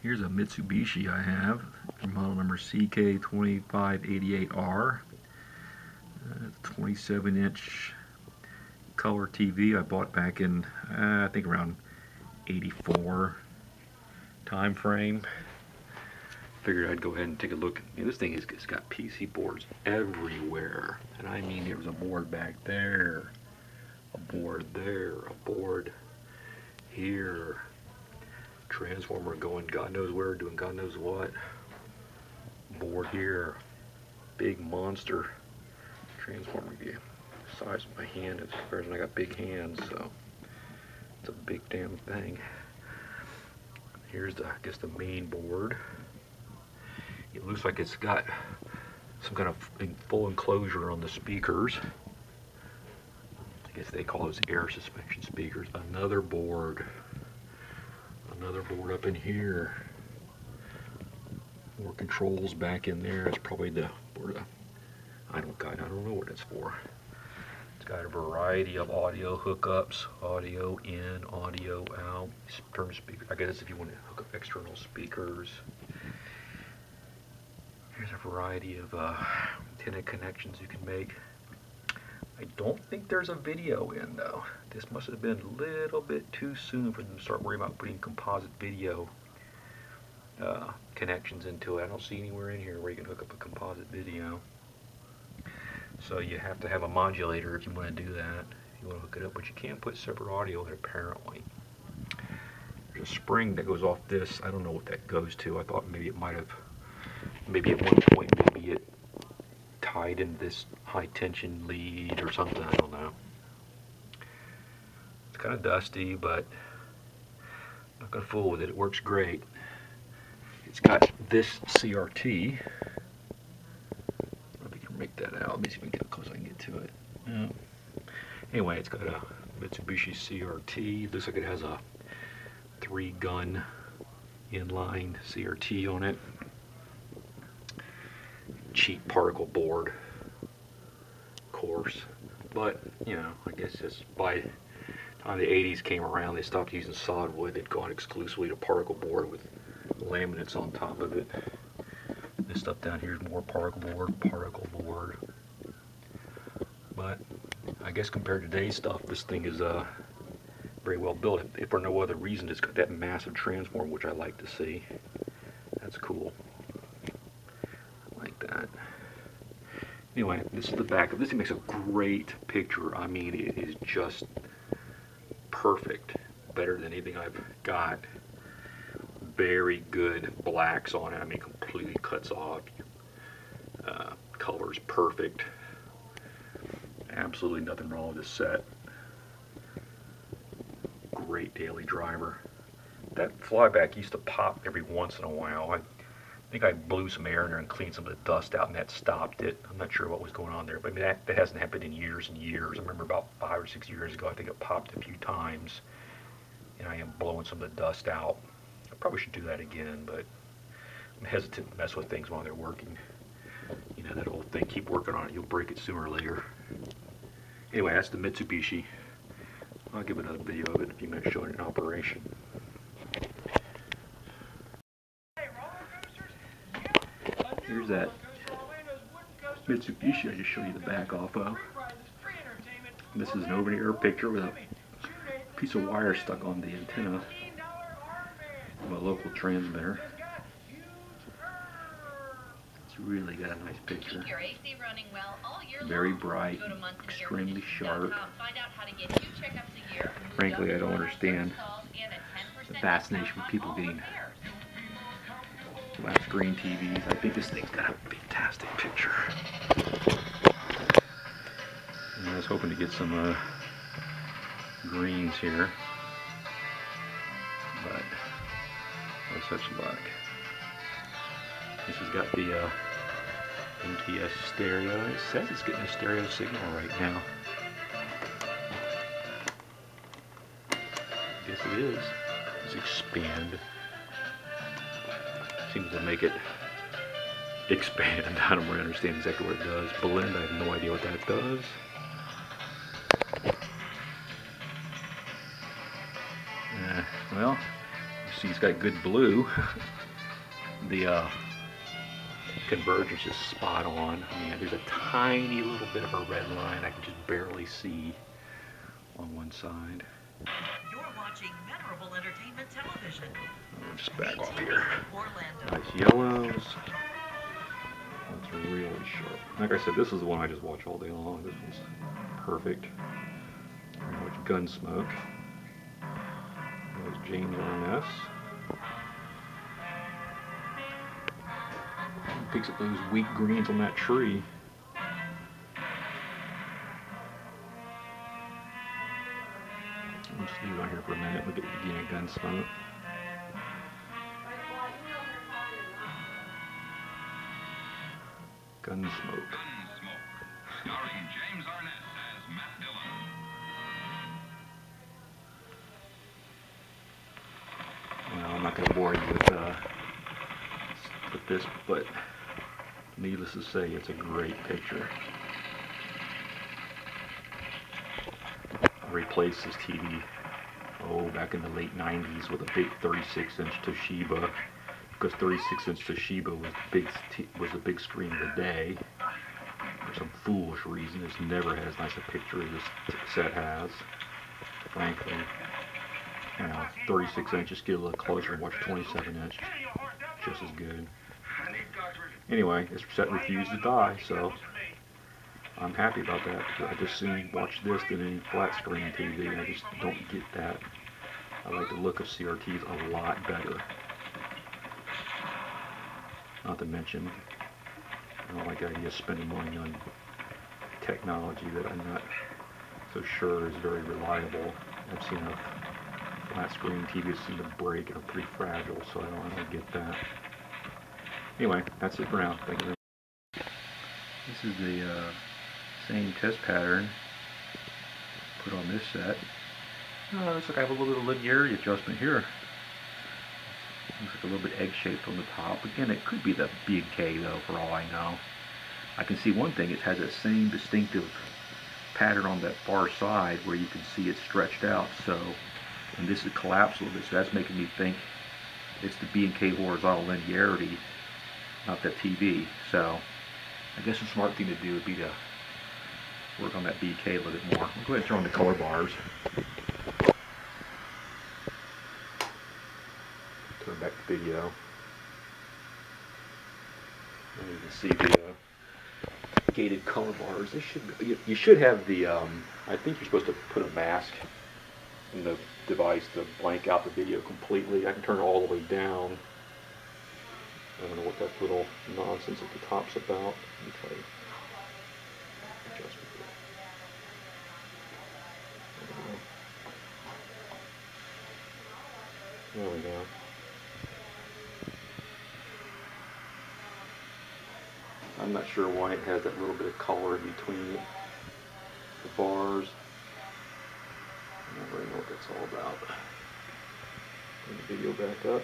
Here's a Mitsubishi I have, model number CK2588R. 27-inch color TV I bought back in, I think around 84 time frame. Figured I'd go ahead and take a look. This thing has got PC boards everywhere. And I mean, there was a board back there, a board there, a board here, transformer going God knows where, doing God knows what, board here, big monster transformer view. The size of my hand is comparison. I got big hands, so it's a big damn thing. Here's the, I guess, the main board. It looks like it's got some kind of full enclosure on the speakers. I guess they call those air suspension speakers. Another board up in here. More controls back in there. It's probably the board. I don't know what it's for. It's got a variety of audio hookups, audio in, audio out, term speaker. I guess if you want to hook up external speakers. Here's a variety of antenna connections you can make. I don't think there's a video in though. This must have been a little bit too soon for them to start worrying about putting composite video connections into it. I don't see anywhere in here where you can hook up a composite video. So you have to have a modulator if you want to do that. If you want to hook it up, but you can't put separate audio in it apparently. There's a spring that goes off this. I don't know what that goes to. I thought maybe it might have, maybe at one point maybe it tied in this high tension lead or something. I don't know. It's kind of dusty, but I'm not gonna fool with it. It works great. It's got this CRT. Make that out. Let me see if we can get close. I can get to it. Yeah. Anyway, it's got a Mitsubishi CRT. Looks like it has a 3-gun inline CRT on it. Cheap particle board, of course. But you know, I guess just by the time the 80s came around, they stopped using solid wood. They'd gone exclusively to particle board with laminates on top of it. This stuff down here is more particle board. But I guess compared to today's stuff, this thing is very well built. If for no other reason, it's got that massive transformer, which I like to see. That's cool. I like that. Anyway, this is the back of this. Thing makes a great picture. I mean, it is just perfect. Better than anything I've got. Very good blacks on it. I mean, completely cuts off. Color's perfect. Absolutely nothing wrong with this set. Great daily driver. That flyback used to pop every once in a while. I think I blew some air in there and cleaned some of the dust out, and that stopped it. I'm not sure what was going on there, but I mean, that hasn't happened in years and years. I remember about 5 or 6 years ago, I think it popped a few times, and I am blowing some of the dust out. I probably should do that again, but I'm hesitant to mess with things while they're working. You know, that old thing, keep working on it, you'll break it sooner or later. Anyway, that's the Mitsubishi. I'll give another video of it in a few minutes showing it in operation. Here's that Mitsubishi I just showed you the back off of. This is an over-the-air picture with a piece of wire stuck on the antenna of a local transmitter. It's really got a nice picture. Very bright, extremely sharp. Frankly, I don't understand the fascination with people getting flat screen TVs. I think this thing's got a fantastic picture. And I was hoping to get some greens here, but no such luck. This has got the MTS stereo. It says it's getting a stereo signal right now. I guess it is. Let's expand. Seems to make it expand. I don't really understand exactly what it does. Blend, I have no idea what that does. Well, you've see it's got good blue. The convergence is spot on. I mean, there's a tiny little bit of a red line I can just barely see on one side. You're watching memorable entertainment television. I'll just back off here. Orlando. Nice yellows. That's really sharp. Like I said, this is the one I just watch all day long. This one's perfect. Very much Gunsmoke. There's James Arness. He picks up those weak greens on that tree. I'll just leave it on here for a minute. Look at the beginning of Gunsmoke. Gunsmoke. Starring James Arness as Matt Dillon. Well, I'm not going to bore you with this, but needless to say, it's a great picture. I replaced this TV, back in the late 90s with a big 36-inch Toshiba, because 36-inch Toshiba was the big screen of the day. For some foolish reason, it's never had as nice a picture as this set has, frankly. You know, 36 inches, get a little closer and watch 27 inch, just as good. Anyway, this set refused to die, so I'm happy about that. I just soon watch this than any flat screen TV. I just don't get that. I like the look of CRTs a lot better. Not to mention, I don't like the idea of spending money on technology that I'm not so sure is very reliable. I've seen enough flat screen TVs seem to break and are pretty fragile, so I don't get that. Anyway, that's it for now. Thank you very much. This is the same test pattern put on this set. Looks like I have a little bit of linearity adjustment here. Looks like a little bit egg-shaped on the top. Again, it could be the B&K though, for all I know. I can see one thing, it has that same distinctive pattern on that far side where you can see it stretched out, so, and this is collapsed a little bit, so that's making me think it's the B&K horizontal linearity, not that TV. So I guess the smart thing to do would be to work on that B&K a little bit more. I'll go ahead and turn on the color bars. Turn back to video. And you can see the gated color bars. They should be, you should have the, I think you're supposed to put a mask in the device to blank out the video completely. I can turn it all the way down. I don't know what that little nonsense at the top's about. Let me try to adjust it. There we go. I'm not sure why it has that little bit of color in between the bars. I don't really know what that's all about. Bring the video back up.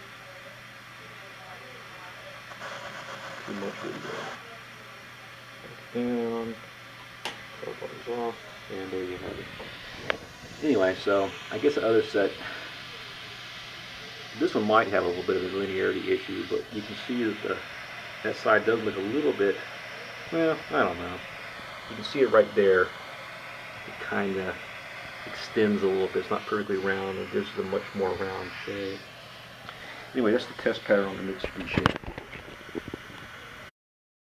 Too much video. Back down. Color bars off. And there you have it. Anyway, so I guess the other set, this one might have a little bit of a linearity issue, but you can see that that side does look a little bit, well, I don't know. You can see it right there. It kind of extends a little bit. It's not perfectly round. It gives it a much more round shape. Anyway, that's the test pattern on the Mitsubishi.